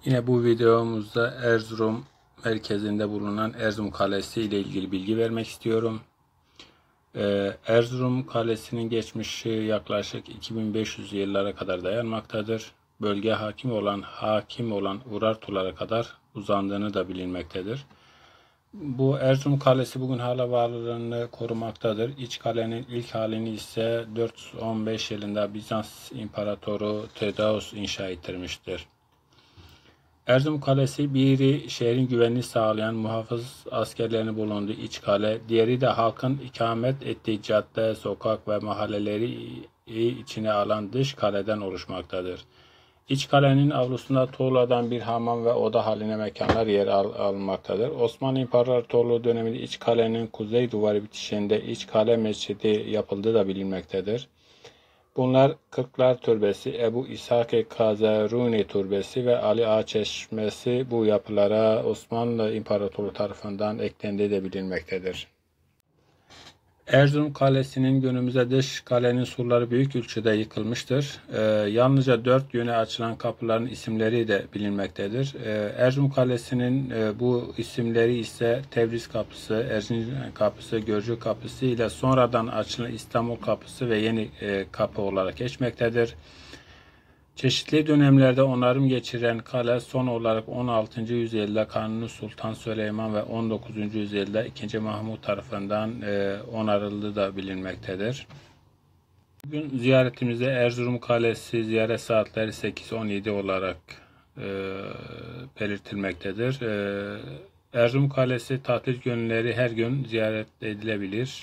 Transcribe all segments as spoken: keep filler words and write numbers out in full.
Yine bu videomuzda Erzurum merkezinde bulunan Erzurum Kalesi ile ilgili bilgi vermek istiyorum. Ee, Erzurum Kalesi'nin geçmişi yaklaşık iki bin beş yüz yıllara kadar dayanmaktadır. Bölge hakim olan hakim olan Urartulara kadar uzandığını da bilinmektedir. Bu Erzurum Kalesi bugün hala varlığını korumaktadır. İç kalenin ilk halini ise dört yüz on beş yılında Bizans İmparatoru Theudas inşa ettirmiştir. Erzurum Kalesi biri şehrin güvenliğini sağlayan muhafız askerlerinin bulunduğu iç kale, diğeri de halkın ikamet ettiği cadde, sokak ve mahalleleri içine alan dış kaleden oluşmaktadır. İç kalenin avlusunda tuğladan bir hamam ve oda haline mekanlar yer al almaktadır. Osmanlı İmparatorluğu döneminde iç kalenin kuzey duvarı bitişinde iç kale mescidi yapıldığı da bilinmektedir. Bunlar Kırklar Türbesi, Ebu İshak-ı Kazaruni Türbesi ve Ali Ağa Çeşmesi bu yapılara Osmanlı İmparatorluğu tarafından eklendiği de bilinmektedir. Erzurum Kalesi'nin günümüzde dış kalenin surları büyük ölçüde yıkılmıştır. Ee, yalnızca dört yöne açılan kapıların isimleri de bilinmektedir. Ee, Erzurum Kalesi'nin e, bu isimleri ise Tebriz Kapısı, Erzincan Kapısı, Gölcük Kapısı ile sonradan açılan İstanbul Kapısı ve Yeni e, Kapı olarak geçmektedir. Çeşitli dönemlerde onarım geçiren kale son olarak on altıncı yüzyılda Kanuni Sultan Süleyman ve on dokuzuncu yüzyılda ikinci. Mahmut tarafından e, onarıldığı da bilinmektedir. Bugün ziyaretimizde Erzurum Kalesi ziyaret saatleri sekiz on yedi olarak e, belirtilmektedir. E, Erzurum Kalesi tatil günleri her gün ziyaret edilebilir.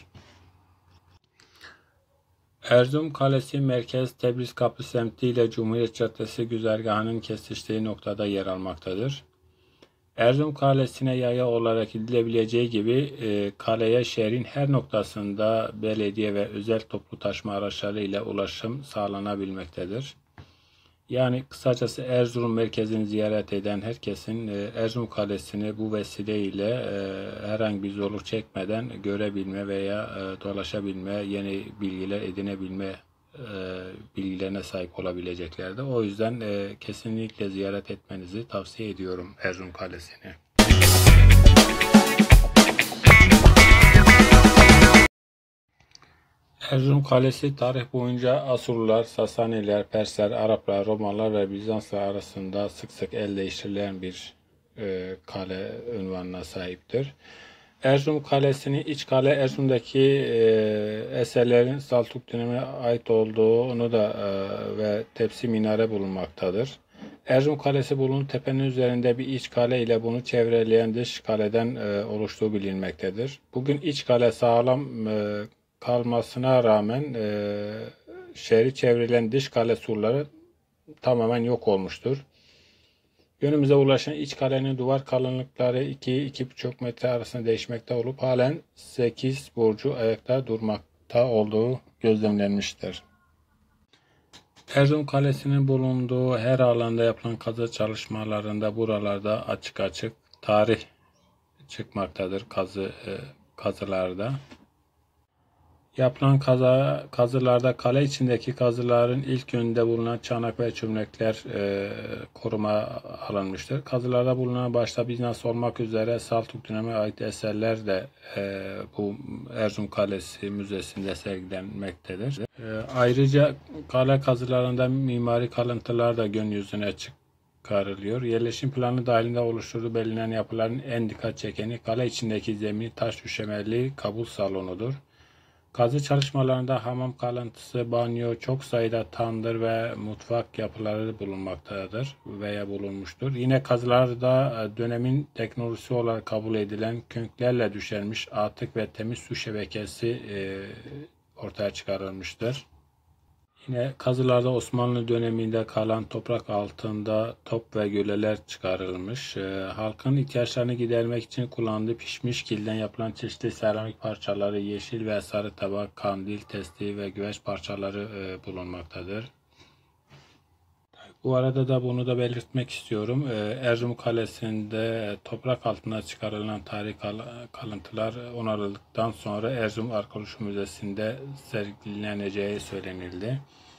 Erzurum Kalesi merkez Tebriz Kapı semti ile Cumhuriyet Caddesi güzergahının kesiştiği noktada yer almaktadır. Erzurum Kalesi'ne yaya olarak gidilebileceği gibi e, kaleye şehrin her noktasında belediye ve özel toplu taşıma araçları ile ulaşım sağlanabilmektedir. Yani kısacası Erzurum merkezini ziyaret eden herkesin e, Erzurum Kalesi'ni bu vesileyle e, herhangi bir zorluk çekmeden görebilme veya e, dolaşabilme, yeni bilgiler edinebilme e, bilgilerine sahip olabileceklerdir. O yüzden e, kesinlikle ziyaret etmenizi tavsiye ediyorum Erzurum Kalesi'ni. Erzurum Kalesi tarih boyunca Asurlular, Sasaniler, Persler, Araplar, Romalılar ve Bizanslar arasında sık sık el değiştirilen bir e, kale unvanına sahiptir. Erzurum Kalesi'nin iç kale Erzurum'daki e, eserlerin Saltuk dönemine ait olduğunu da e, ve tepsi minare bulunmaktadır. Erzurum Kalesi bulunduğu tepenin üzerinde bir iç kale ile bunu çevreleyen dış kaleden e, oluştuğu bilinmektedir. Bugün iç kale sağlam e, kalmasına rağmen e, şehri çevreleyen dış kale surları tamamen yok olmuştur. Günümüze ulaşan iç kalenin duvar kalınlıkları iki iki buçuk metre arasında değişmekte olup halen sekiz burcu ayakta durmakta olduğu gözlemlenmiştir. Erzurum Kalesi'nin bulunduğu her alanda yapılan kazı çalışmalarında buralarda açık açık tarih çıkmaktadır kazı e, kazılarda. Yapılan kaza, kazılarda kale içindeki kazıların ilk yönünde bulunan çanak ve çömlekler e, koruma alınmıştır. Kazılarda bulunan başta Bizans olmak üzere Saltuk dönemine ait eserler de e, bu Erzurum Kalesi Müzesi'nde sergilenmektedir. E, ayrıca kale kazılarında mimari kalıntılar da gün yüzüne çıkarılıyor. Yerleşim planı dahilinde oluşturduğu belirlenen yapıların en dikkat çekeni kale içindeki zemini taş döşemeli kabul salonudur. Kazı çalışmalarında hamam kalıntısı, banyo, çok sayıda tandır ve mutfak yapıları bulunmaktadır veya bulunmuştur. Yine kazılarda dönemin teknolojisi olarak kabul edilen könklerle döşenmiş atık ve temiz su şebekesi e, ortaya çıkarılmıştır. Yine kazılarda Osmanlı döneminde kalan toprak altında top ve göleler çıkarılmış. E, halkın ihtiyaçlarını gidermek için kullandığı pişmiş kilden yapılan çeşitli seramik parçaları, yeşil ve sarı tabak, kandil, testi ve güveç parçaları e, bulunmaktadır. Bu arada da bunu da belirtmek istiyorum. E, Erzurum Kalesi'nde toprak altına çıkarılan tarihi kal kalıntılar onarıldıktan sonra Erzurum Arkeoloji Müzesi'nde sergileneceği söylenildi.